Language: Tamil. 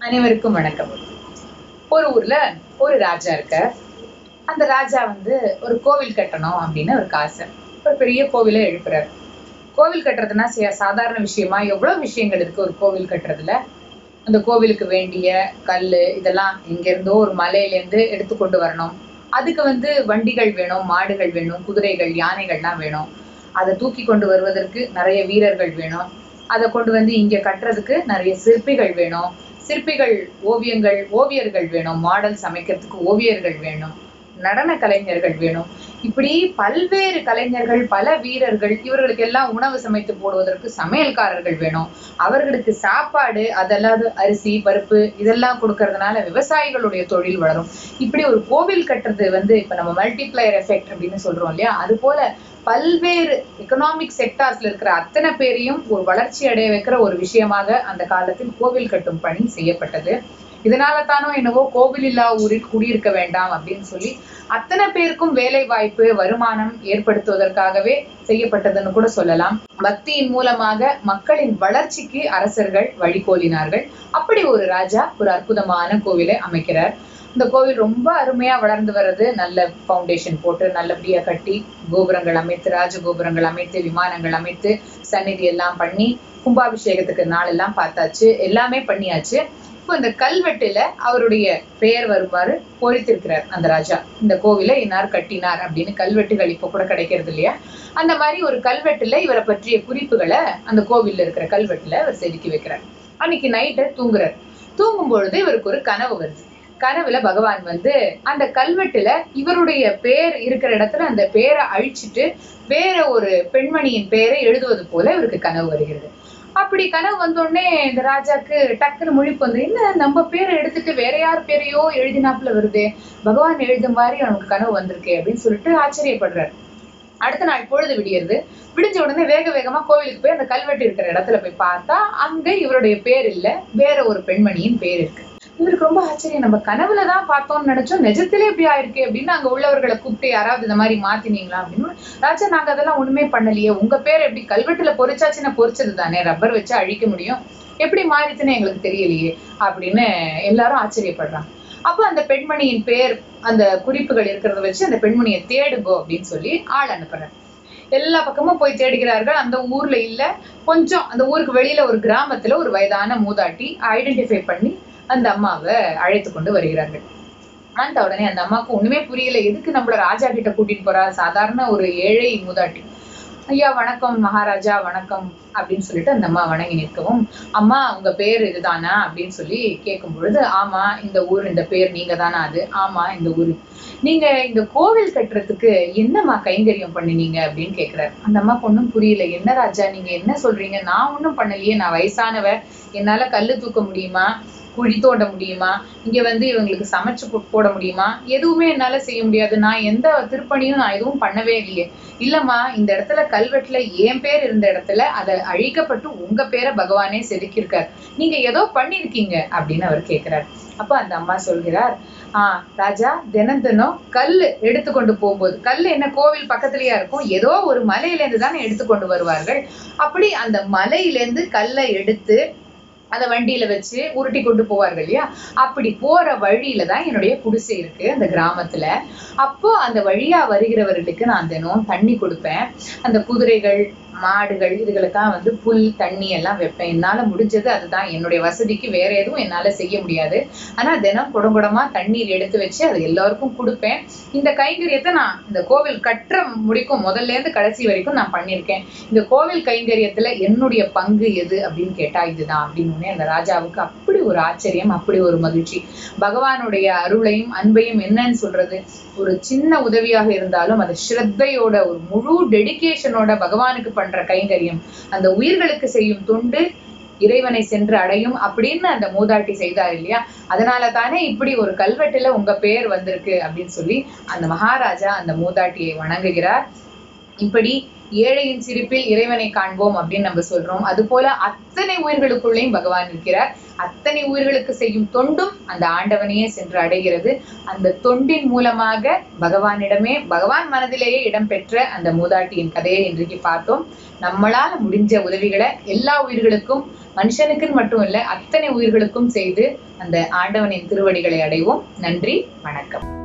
அனைவருக்கும் வணக்கம். ஒரு ஊர்ல ஒரு ராஜா இருக்க. அந்த ராஜா ஒரு கோவில் கட்டணும் அப்படின்னு ஒரு ஆசை. ஒரு பெரிய கோவிலை எழுப்புறாரு. கோவில் கட்டுறதுன்னா சாதாரண விஷயமா? எவ்வளவு விஷயங்கள் இருக்கு ஒரு கோவில் கட்டுறதுல. அந்த கோவிலுக்கு வேண்டிய கல்லு இதெல்லாம் எங்க இருந்தோ ஒரு மலையில இருந்து எடுத்து கொண்டு வரணும். அதுக்கு வண்டிகள் வேணும், மாடுகள் வேணும், குதிரைகள், யானைகள்லாம் வேணும். அதை தூக்கி கொண்டு வருவதற்கு நிறைய வீரர்கள் வேணும். அதை கொண்டு இங்க கட்டுறதுக்கு நிறைய சிற்பிகள் வேணும். சிற்பிகள் ஓவியர்கள் வேணும். மாடல் சமைக்கிறதுக்கு ஓவியர்கள் வேணும். நடன கலைஞர்கள் வேணும். இப்படி பல்வேறு கலைஞர்கள், பல வீரர்கள், இவர்களுக்கு எல்லாம் உணவு சமைத்து போடுவதற்கு சமையல்காரர்கள் வேணும். அவர்களுக்கு சாப்பாடு, அதெல்லாம் அரிசி, பருப்பு இதெல்லாம் கொடுக்கறதுனால விவசாயிகளுடைய தொழில் வளரும். இப்படி ஒரு கோவில் கட்டுறது இப்ப நம்ம மல்டிப்ளையர் எஃபெக்ட் அப்படின்னு சொல்றோம் இல்லையா? அது போல பல்வேறு எக்கனாமிக் செக்டார்ஸ்ல இருக்கிற அத்தனை பேரையும் ஒரு வளர்ச்சி அடைய வைக்கிற ஒரு விஷயமாக அந்த காலத்தில் கோவில் கட்டும் பணி செய்யப்பட்டது. இதனால தானோ என்னவோ கோவில் இல்லா ஊரில் குடியிருக்க வேண்டாம் அப்படின்னு சொல்லி அத்தனை பேருக்கும் வேலை வாய்ப்பு, வருமானம் ஏற்படுத்துவதற்காகவே செய்யப்பட்டதுன்னு கூட சொல்லலாம். பக்தியின் மூலமாக மக்களின் வளர்ச்சிக்கு அரசர்கள் வழிகோலினார்கள். அப்படி ஒரு ராஜா ஒரு அற்புதமான கோவிலை அமைக்கிறார். இந்த கோவில் ரொம்ப அருமையா வளர்ந்து வர்றது. நல்ல பவுண்டேஷன் போட்டு நல்லபடியா கட்டி கோபுரங்கள் அமைத்து, ராஜகோபுரங்கள் அமைத்து, விமானங்கள் அமைத்து, சந்நிதி எல்லாம் பண்ணி, கும்பாபிஷேகத்துக்கு நாள் எல்லாம் பார்த்தாச்சு, எல்லாமே பண்ணியாச்சு. இப்போ இந்த கல்வெட்டுல அவருடைய பெயர் வருமாறு பொறித்திருக்கிறார் அந்த ராஜா. இந்த கோவிலை இன்னார் கட்டினார் அப்படின்னு கல்வெட்டுகள் இப்ப கூட கிடைக்கிறது இல்லையா? அந்த மாதிரி ஒரு கல்வெட்டுல இவரை பற்றிய குறிப்புகளை அந்த கோவில்ல இருக்கிற கல்வெட்டுல அவர் செதுக்கி வைக்கிறார். அன்னைக்கு நைட்டு தூங்குறார். தூங்கும் பொழுது இவருக்கு ஒரு கனவு வருது. கனவுல பகவான் அந்த கல்வெட்டுல இவருடைய பேர் இருக்கிற இடத்துல அந்த பேரை அழிச்சிட்டு வேற ஒரு பெண்மணியின் பெயரை எழுதுவது போல இவருக்கு கனவு வருகிறது. அப்படி கனவு வந்தோடனே இந்த ராஜாக்கு டக்குன்னு முழிப்பு என்ன நம்ம பேரை எடுத்துட்டு வேற யார் பேரையோ எழுதினாப்புல வருதே, பகவான் எழுதும் மாதிரி அவனுக்கு கனவு வந்திருக்கே அப்படின்னு சொல்லிட்டு ஆச்சரியப்படுறாரு. அடுத்த நாள் பொழுது விடியறது. விடிஞ்ச உடனே வேக வேகமா கோவிலுக்கு போய் அந்த கல்வெட்டு இருக்கிற இடத்துல போய் பார்த்தா அங்க இவருடைய பேர் இல்ல, வேற ஒரு பெண்மணியின் பேர் இருக்கு. இவருக்கு ரொம்ப ஆச்சரியம். நம்ம கனவுலதான் பார்த்தோம்னு நினைச்சோம், நிஜத்திலே இப்படி ஆயிருக்கு அப்படின்னு அங்க உள்ளவர்களை கூப்பிட்டு யாராவது இந்த மாதிரி மாத்தினீங்களா அப்படின்னு. ராஜா, நாங்க அதெல்லாம் ஒண்ணுமே பண்ணலையே, உங்க பேர் எப்படி கல்வெட்டுல பொறிச்சாச்சுன்னா பொறிச்சது தானே, ரப்பர் வச்சு அழிக்க முடியும், எப்படி மாறிச்சுன்னு எங்களுக்கு தெரியலையே அப்படின்னு எல்லாரும் ஆச்சரியப்படுறாங்க. அப்ப அந்த பெண்மணியின் பேர் அந்த குறிப்புகள் இருக்கிறத வச்சு அந்த பெண்மணியை தேடுங்கோ அப்படின்னு சொல்லி ஆள் அனுப்புறாரு. எல்லா பக்கமும் போய் தேடுகிறார்கள். அந்த ஊர்ல இல்ல. கொஞ்சம் அந்த ஊருக்கு வெளியில ஒரு கிராமத்துல ஒரு வயதான மூதாட்டி ஐடென்டிஃபை பண்ணி அந்த அம்மாவை அழைத்து கொண்டு வருகிறார்கள். அந்த உடனே அந்த அம்மாவுக்கு ஒண்ணுமே புரியல, எதுக்கு நம்மள ராஜா கிட்ட கூட்டிட்டு போறா, சாதாரண ஒரு ஏழை மூதாட்டி. ஐயா வணக்கம் மகாராஜா வணக்கம் அப்படின்னு சொல்லிட்டு அந்த அம்மா வணங்கி நிற்கவும், அம்மா உங்க பேர் இதுதானா அப்படின்னு சொல்லி கேட்கும் பொழுது, ஆமா இந்த ஊர், இந்த பேர் நீங்க தானா? அது ஆமா இந்த ஊரு. நீங்க இந்த கோவில் கட்டுறதுக்கு என்னம்மா கைங்கரியம் பண்ணினீங்க அப்படின்னு கேக்குறாரு. அந்த அம்மாக்கு ஒண்ணும் புரியல. என்ன ராஜா நீங்க என்ன சொல்றீங்க? நான் ஒண்ணும் பண்ணலையே, நான் வயசானவ, என்னால கல்லு தூக்க முடியுமா, குழி தோண்ட முடியுமா, இங்க இவங்களுக்கு சமைச்சு போட முடியுமா? எதுவுமே என்னால செய்ய முடியாது. நான் எந்த திருப்பணியும் நான் எதுவும் பண்ணவே இல்லையே. இல்லம்மா, இந்த இடத்துல கல்வெட்டுல என் பேர் இருந்த இடத்துல அதை அழிக்கப்பட்டு உங்க பேரை பகவானே செதுக்கியிருக்கார், நீங்க ஏதோ பண்ணிருக்கீங்க அப்படின்னு அவர் கேட்கிறார். அப்ப அந்த அம்மா சொல்கிறார், ராஜா, தினம் தினம் கல்லு எடுத்துக்கொண்டு போகும்போது, கல்லு என்ன கோவில் பக்கத்துலயா இருக்கும், ஏதோ ஒரு மலையில இருந்து தானே எடுத்துக்கொண்டு வருவார்கள். அப்படி அந்த மலையில இருந்து கல்லை எடுத்து அதை வண்டியில வச்சு உருட்டி கொண்டு போவார்கள் இல்லையா? அப்படி போற வழியில தான் என்னுடைய குடிசை இருக்கு அந்த கிராமத்துல. அப்போ அந்த வழியா வருகிறவர்களுக்கு நான் தினம் தண்ணி கொடுப்பேன். அந்த குதிரைகள், மாடுகள் இதுகளுக்காக புல் தண்ணி எல்லாம் வைப்பேன். என்னால முடிஞ்சது அதுதான். என்னுடைய வசதிக்கு வேற எதுவும் என்னால செய்ய முடியாது. ஆனா தினம் குடங்குடமா தண்ணீர் எடுத்து வச்சு அது எல்லாருக்கும் கொடுப்பேன். இந்த கைங்கரியத்தை நான் இந்த கோவில் கற்ற முடிக்கும் முதல்ல இருந்து கடைசி வரைக்கும் நான் பண்ணியிருக்கேன். இந்த கோவில் கைங்கரியத்துல என்னுடைய பங்கு எது அப்படின்னு கேட்டா இதுதான் அப்படின்னு அந்த ராஜாவுக்கு அப்படி ஒரு ஆச்சரியம், அப்படி ஒரு மகிழ்ச்சி. பகவானுடைய அருளையும் அன்பையும் என்னன்னு சொல்றது, ஒரு சின்ன உதவியாக இருந்தாலும் அது ஸ்ரத்தையோட ஒரு முழு டெடிகேஷனோட பகவானுக்கு பண்ற கைங்கரியம், அந்த உயிர்களுக்கு செய்யும் தொண்டு இறைவனை சென்று அடையும் அப்படின்னு அந்த மூதாட்டி செய்தார் இல்லையா? அதனால தானே இப்படி ஒரு கல்வெட்டுல உங்க பெயர் வந்திருக்கு அப்படின்னு சொல்லி அந்த மகாராஜா அந்த மூதாட்டியை வணங்குகிறார். இப்படி ஏழையின் சிரிப்பில் இறைவனை காண்போம் அப்படின்னு நம்ம சொல்றோம். அது போல அத்தனை உயிர்களுக்குள்ளேயும் பகவான் இருக்கிறார். அத்தனை உயிர்களுக்கு செய்யும் தொண்டும் அந்த ஆண்டவனையே சென்று அடைகிறது. அந்த தொண்டின் மூலமாக பகவான் மனதிலேயே இடம்பெற்ற அந்த மூதாட்டியின் கதையை இன்றைக்கு பார்த்தோம். நம்மளால முடிஞ்ச உதவிகளை எல்லா உயிர்களுக்கும், மனுஷனுக்குன்னு மட்டும் இல்ல, அத்தனை உயிர்களுக்கும் செய்து அந்த ஆண்டவனின் திருவடிகளை அடைவோம். நன்றி, வணக்கம்.